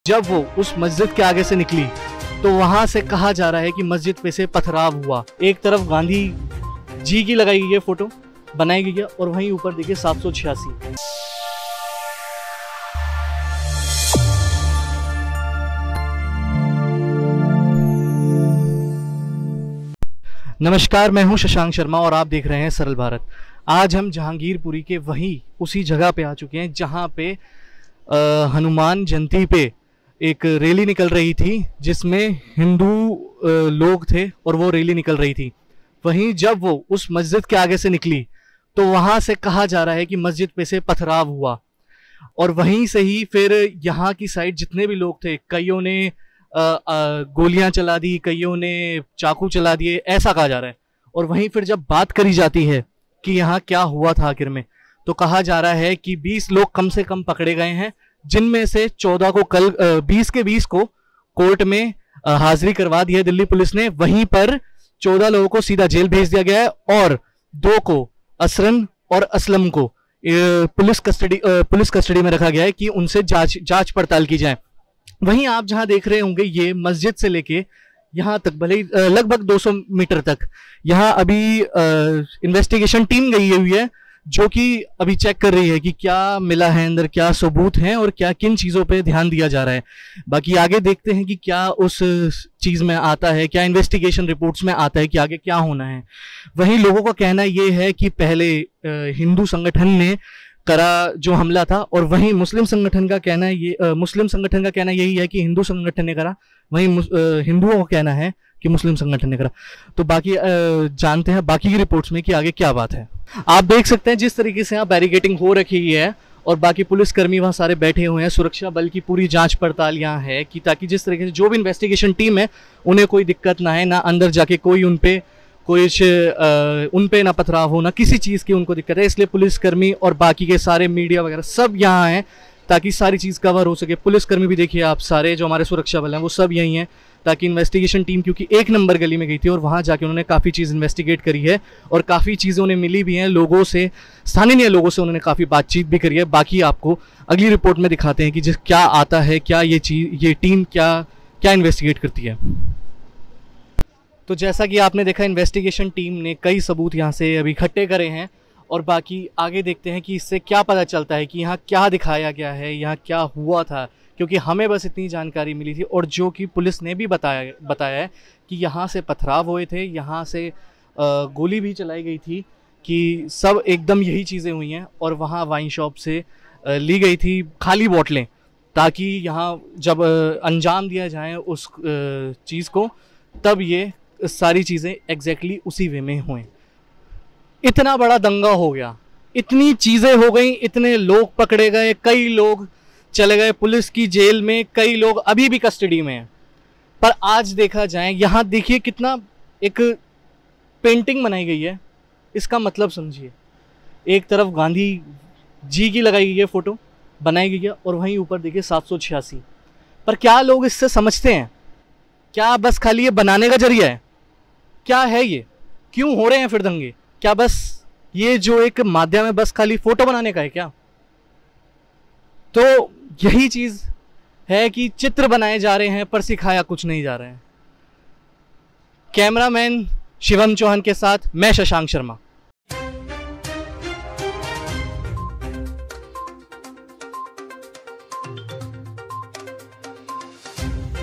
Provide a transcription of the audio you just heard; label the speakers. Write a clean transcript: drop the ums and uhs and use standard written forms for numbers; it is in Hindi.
Speaker 1: जब वो उस मस्जिद के आगे से निकली तो वहां से कहा जा रहा है कि मस्जिद पे से पथराव हुआ। एक तरफ गांधी जी की लगाई गई है, फोटो बनाई गई है, और वहीं ऊपर देखिए 786। नमस्कार, मैं हूं शशांक शर्मा और आप देख रहे हैं सरल भारत। आज हम जहांगीरपुरी के वहीं उसी जगह पे आ चुके हैं जहां पे हनुमान जयंती पे एक रैली निकल रही थी जिसमें हिंदू लोग थे और वो रैली निकल रही थी। वहीं जब वो उस मस्जिद के आगे से निकली तो वहां से कहा जा रहा है कि मस्जिद पे से पथराव हुआ, और वहीं से ही फिर यहाँ की साइड जितने भी लोग थे, कईयों ने गोलियां चला दी, कईयों ने चाकू चला दिए, ऐसा कहा जा रहा है। और वहीं फिर जब बात करी जाती है कि यहाँ क्या हुआ था आखिर में, तो कहा जा रहा है कि 20 लोग कम से कम पकड़े गए हैं, जिनमें से 14 को कल 20 के 20 को कोर्ट में हाजिरी करवा दी है दिल्ली पुलिस ने। वहीं पर 14 लोगों को सीधा जेल भेज दिया गया है और 2 को, असरन और असलम को, पुलिस कस्टडी में रखा गया है कि उनसे जांच पड़ताल की जाए। वहीं आप जहां देख रहे होंगे, ये मस्जिद से लेके यहाँ तक, भले ही लगभग 200 मीटर तक, यहाँ अभी इन्वेस्टिगेशन टीम गई हुई है जो कि अभी चेक कर रही है कि क्या मिला है अंदर, क्या सबूत हैं और क्या किन चीज़ों पे ध्यान दिया जा रहा है। बाकी आगे देखते हैं कि क्या उस चीज़ में आता है, क्या इन्वेस्टिगेशन रिपोर्ट्स में आता है कि आगे क्या होना है। वहीं लोगों का कहना ये है कि पहले हिंदू संगठन ने करा जो हमला था, और वहीं मुस्लिम संगठन का कहना यही है कि हिंदू संगठन ने करा। वहीं हिंदुओं का कहना है कि मुस्लिम संगठन ने करा। तो बाकी जानते हैं बाकी की रिपोर्ट्स में कि आगे क्या बात है। आप देख सकते हैं जिस तरीके से यहाँ बैरिकेडिंग हो रखी है और बाकी पुलिसकर्मी वहाँ सारे बैठे हुए हैं। सुरक्षा बल की पूरी जांच पड़ताल यहाँ है कि ताकि जिस तरीके से जो भी इन्वेस्टिगेशन टीम है उन्हें कोई दिक्कत ना है, ना अंदर जाके कोई उन पे ना पथराव हो, ना किसी चीज़ की उनको दिक्कत है। इसलिए पुलिसकर्मी और बाकी के सारे मीडिया वगैरह सब यहाँ हैं ताकि सारी चीज़ कवर हो सके। पुलिसकर्मी भी देखिए आप, सारे जो हमारे सुरक्षा बल हैं वो सब यहीं हैं, ताकि इन्वेस्टिगेशन टीम, क्योंकि 1 नंबर गली में गई थी और वहाँ जाके उन्होंने काफ़ी चीज़ इन्वेस्टिगेट करी है और काफ़ी चीज़ें उन्हें मिली भी हैं लोगों से, स्थानीय लोगों से उन्होंने काफ़ी बातचीत भी करी है। बाकी आपको अगली रिपोर्ट में दिखाते हैं कि क्या आता है, क्या ये टीम क्या इन्वेस्टिगेट करती है। तो जैसा कि आपने देखा, इन्वेस्टिगेशन टीम ने कई सबूत यहाँ से अभी इकट्ठे करे हैं और बाकी आगे देखते हैं कि इससे क्या पता चलता है कि यहाँ क्या दिखाया गया है, यहाँ क्या हुआ था। क्योंकि हमें बस इतनी जानकारी मिली थी और जो कि पुलिस ने भी बताया है कि यहाँ से पथराव हुए थे, यहाँ से गोली भी चलाई गई थी, कि सब एकदम यही चीज़ें हुई हैं। और वहाँ वाइन शॉप से ली गई थी खाली बोतलें, ताकि यहाँ जब अंजाम दिया जाए उस चीज़ को, तब ये सारी चीज़ें एग्जैक्टली उसी वे में हुए। इतना बड़ा दंगा हो गया, इतनी चीज़ें हो गई, इतने लोग पकड़े गए, कई लोग चले गए पुलिस की जेल में, कई लोग अभी भी कस्टडी में हैं। पर आज देखा जाए, यहाँ देखिए कितना एक पेंटिंग बनाई गई है, इसका मतलब समझिए। एक तरफ गांधी जी की लगाई गई है, फोटो बनाई गई है, और वहीं ऊपर देखिए 786। पर क्या लोग इससे समझते हैं? क्या बस खाली ये बनाने का जरिया है? क्या है ये? क्यों हो रहे हैं फिर दंगे? क्या बस ये जो एक माध्यम है, बस खाली फोटो बनाने का है क्या? तो यही चीज है कि चित्र बनाए जा रहे हैं पर सिखाया कुछ नहीं जा रहा है। कैमरामैन शिवम चौहान के साथ मैं शशांक शर्मा।